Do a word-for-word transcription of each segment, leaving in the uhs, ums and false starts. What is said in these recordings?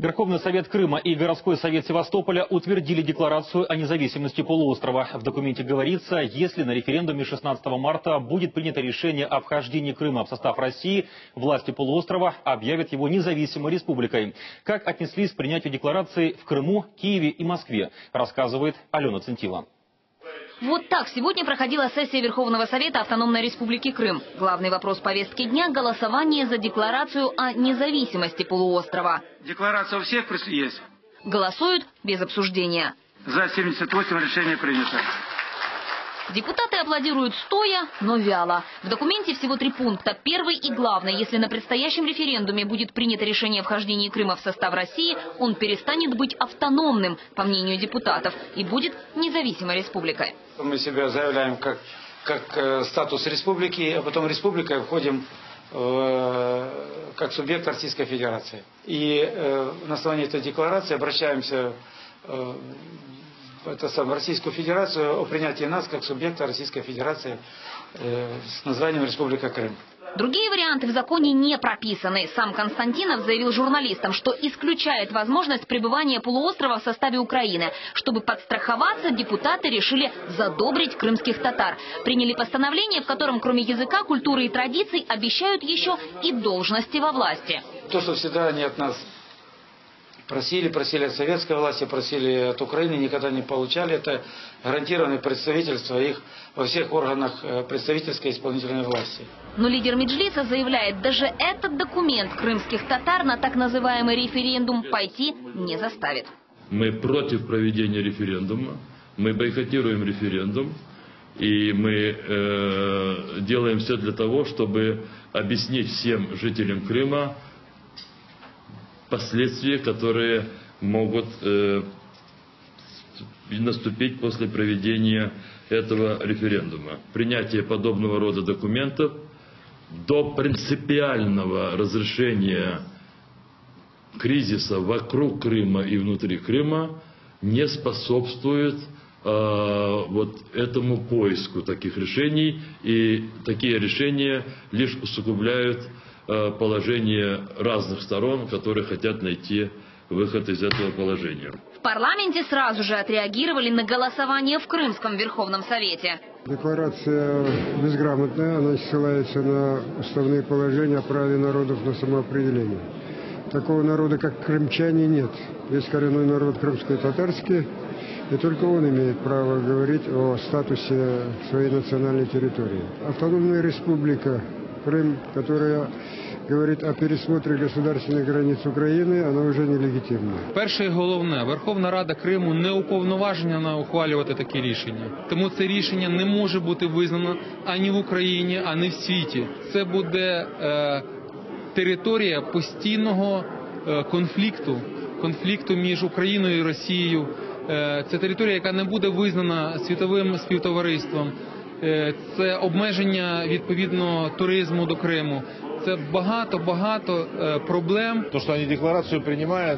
Верховный Совет Крыма и Городской Совет Севастополя утвердили декларацию о независимости полуострова. В документе говорится, если на референдуме шестнадцатого марта будет принято решение о вхождении Крыма в состав России, власти полуострова объявят его независимой республикой. Как отнеслись к принятию декларации в Крыму, Киеве и Москве, рассказывает Алена Центила. Вот так сегодня проходила сессия Верховного Совета Автономной Республики Крым. Главный вопрос повестки дня – голосование за декларацию о независимости полуострова. Декларация у всех есть? Голосуют без обсуждения. За семьдесят восемь решение принято. Депутаты аплодируют стоя, но вяло. В документе всего три пункта. Первый и главный. Если на предстоящем референдуме будет принято решение о вхождении Крыма в состав России, он перестанет быть автономным, по мнению депутатов, и будет независимой республикой. Мы себя заявляем как, как э, статус республики, а потом республикой входим э, как субъект Российской Федерации. И э, на основании этой декларации обращаемся э, это сам, Российскую Федерацию о принятии нас как субъекта Российской Федерации э, с названием Республика Крым. Другие варианты в законе не прописаны. Сам Константинов заявил журналистам, что исключает возможность пребывания полуострова в составе Украины. Чтобы подстраховаться, депутаты решили задобрить крымских татар. Приняли постановление, в котором кроме языка, культуры и традиций обещают еще и должности во власти. То, что всегда они от нас просили, просили от советской власти, просили от Украины, никогда не получали. Это гарантированное представительство их во всех органах представительской и исполнительной власти. Но лидер Меджлиса заявляет, даже этот документ крымских татар на так называемый референдум пойти не заставит. Мы против проведения референдума, мы бойкотируем референдум, и мы э, делаем все для того, чтобы объяснить всем жителям Крыма последствия, которые могут э, наступить после проведения этого референдума. Принятие подобного рода документов до принципиального разрешения кризиса вокруг Крыма и внутри Крыма не способствует э, вот этому поиску таких решений, и такие решения лишь усугубляют положение разных сторон, которые хотят найти выход из этого положения. В парламенте сразу же отреагировали на голосование в Крымском Верховном Совете. Декларация безграмотная, она ссылается на уставные положения о праве народов на самоопределение. Такого народа, как крымчане, нет. Есть коренной народ крымско-татарский, и только он имеет право говорить о статусе своей национальной территории. Автономная республика Крым, которая говорить о пересмотрі государственних границь України, вона вже нелегітимна. Перше і головне, Верховна Рада Криму не уповноважена ухвалювати такі рішення. Тому це рішення не може бути визнано ані в Україні, ані в світі. Це буде е, територія постійного е, конфлікту, конфлікту між Україною і Росією. Е, це територія, яка не буде визнана світовим співтовариством. Е, це обмеження, відповідно, туризму до Криму. Это багато-багато проблем. То, что они декларацию принимают,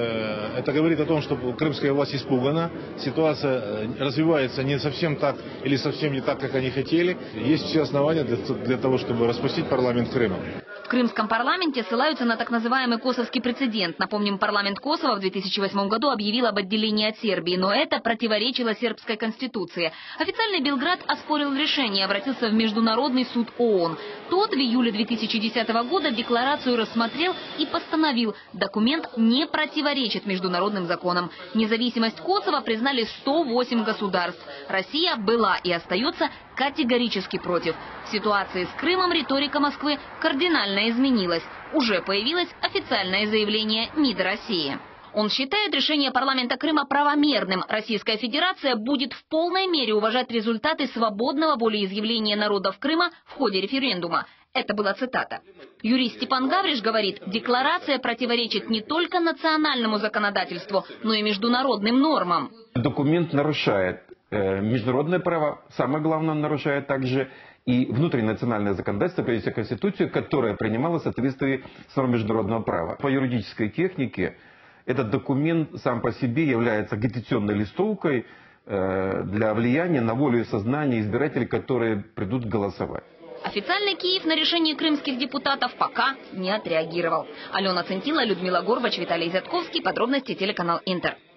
это говорит о том, что крымская власть испугана. Ситуация развивается не совсем так или совсем не так, как они хотели. Есть все основания для, для того, чтобы распустить парламент Крыма. В крымском парламенте ссылаются на так называемый косовский прецедент. Напомним, парламент Косово в две тысячи восьмом году объявил об отделении от Сербии, но это противоречило сербской конституции. Официальный Белград оспорил решение и обратился в Международный суд ООН. Тот в июле две тысячи десятого года декларацию рассмотрел и постановил, документ не противоречит международным законам. Независимость Косово признали сто восемь государств. Россия была и остается категорически против. В ситуации с Крымом риторика Москвы кардинально изменилась. Уже появилось официальное заявление МИДа России. Он считает решение парламента Крыма правомерным. Российская Федерация будет в полной мере уважать результаты свободного волеизъявления народов Крыма в ходе референдума. Это была цитата. Юрист Степан Гавриш говорит, декларация противоречит не только национальному законодательству, но и международным нормам. Документ нарушает э, международное право, самое главное, он нарушает также и внутринациональное законодательство, прежде всего Конституцию, которая принималась в соответствии с нормами международного права. По юридической технике этот документ сам по себе является агитационной листовкой э, для влияния на волю и сознание избирателей, которые придут голосовать. Официальный Киев на решение крымских депутатов пока не отреагировал. Алена Центила, Людмила Горбач, Виталий Зятковский. Подробности телеканал Интер.